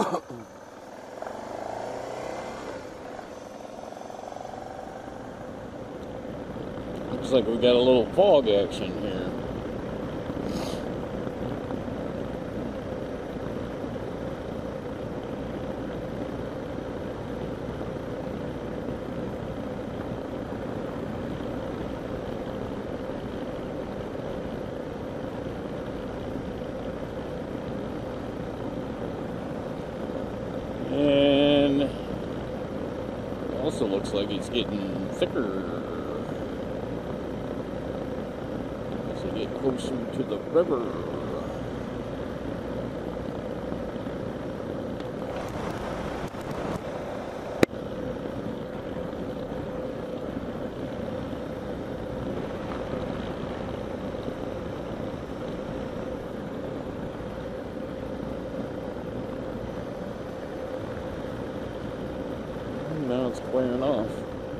Looks like we got a little fog action here. And it also looks like it's getting thicker as we get closer to the river. Now it's clearing off.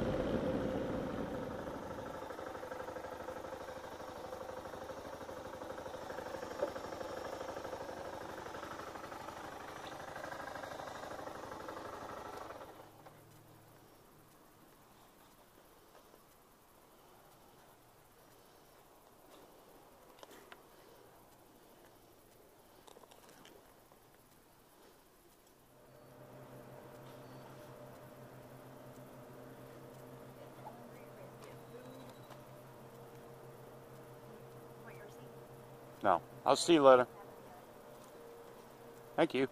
No, I'll see you later. Thank you.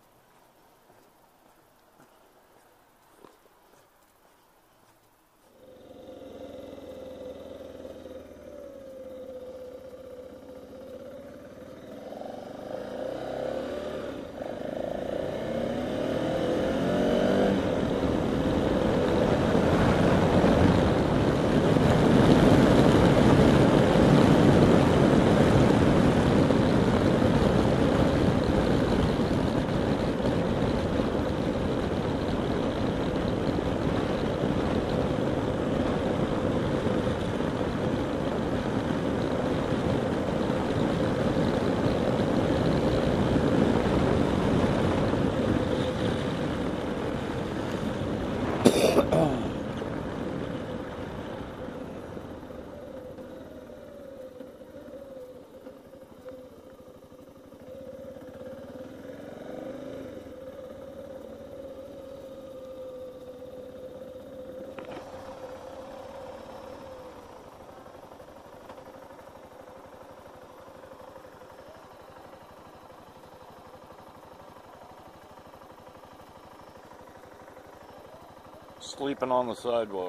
Sleeping on the sidewalk.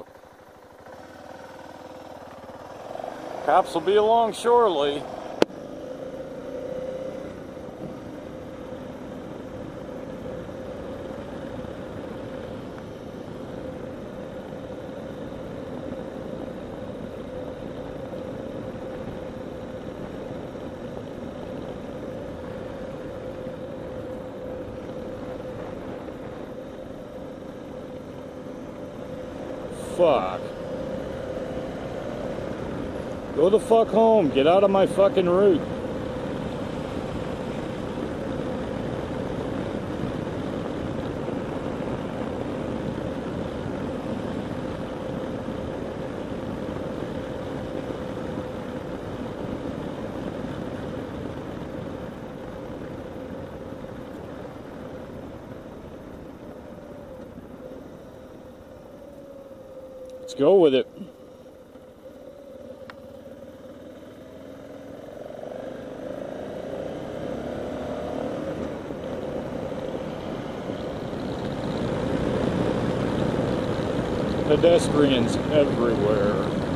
Cops will be along shortly. Fuck. Go the fuck home. Get out of my fucking route. Let's go with it. Pedestrians everywhere.